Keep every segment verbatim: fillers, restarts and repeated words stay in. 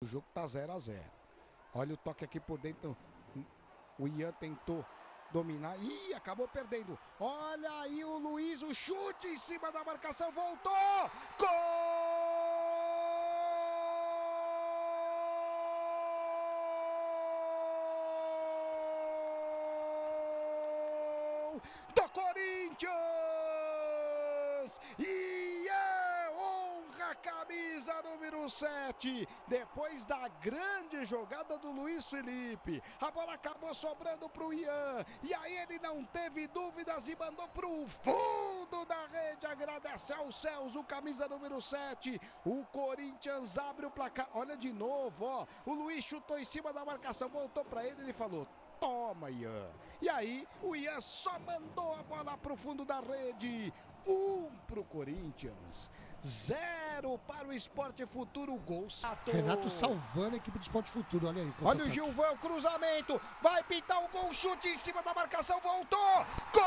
O jogo tá zero a zero. Olha o toque aqui por dentro. O Ian tentou dominar. Ih, acabou perdendo. Olha aí o Luiz, o chute em cima da marcação. Voltou! Gol! Do Corinthians! E é honra a camisa número sete. Depois da grande jogada do Luiz Felipe, a bola acabou sobrando para o Ian. E aí ele não teve dúvidas e mandou para o fundo da rede. Agradece aos céus o camisa número sete. O Corinthians abre o placar. Olha de novo, ó. O Luiz chutou em cima da marcação, voltou para ele e ele falou: toma, Ian. E aí, o Ian só mandou a bola para o fundo da rede. Um para o Corinthians, zero para o Sport Futuro. Gol. Renato salvando a equipe do Sport Futuro, olha aí. Olha o Gilvão, cruzamento. Vai pintar o gol, chute em cima da marcação, voltou. Gol!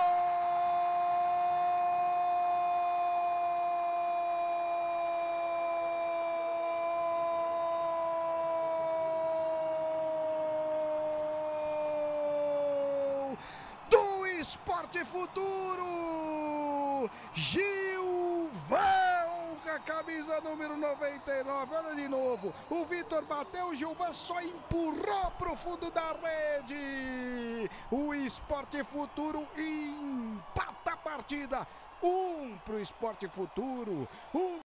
Sport Futuro, Gilvão, a camisa número noventa e nove, olha de novo, o Vitor bateu, o Gilvão só empurrou para o fundo da rede, o Sport Futuro empata a partida, um para o Sport Futuro, um